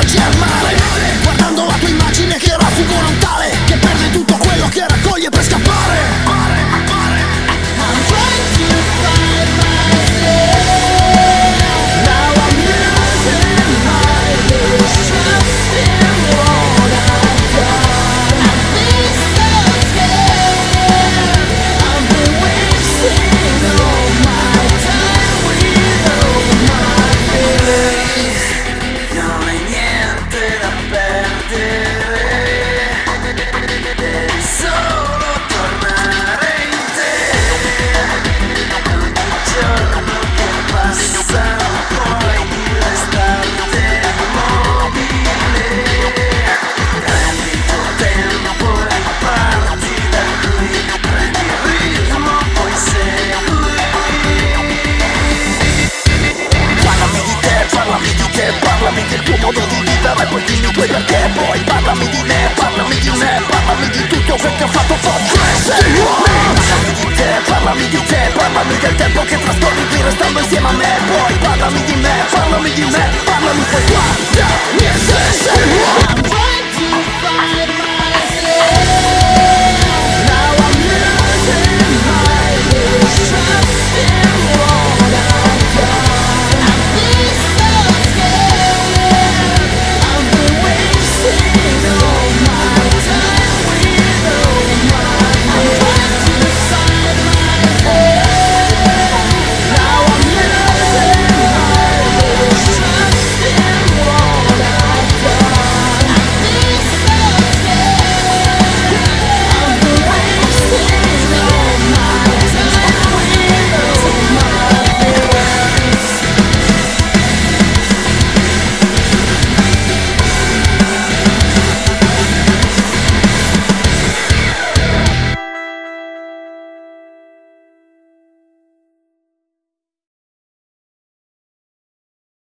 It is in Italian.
baci al mare, guardando la tua immagine che raffugo non tale, che perde tutto quello che raccoglie per scappare. I'm trying to find myself. Now I'm losing my trust in what I've done. I've been so scared. I've been wasting all my time with all my feelings. Non hai niente da perdere, devi solo tornare in te. Ogni giorno che passa non puoi restarti immobile. Prendi il tuo tempo e parti da qui, prendi il ritmo, poi segui. Parlami di te, parlami di te, parlami del tuo modo di vivere, poi dimmi poi perché. Poi parlami di me, parlami di me, parlami di tutto quel che ho fatto for crazy. Parlami di te, parlami di te, parlami del tempo che trascorri qui restando insieme a me.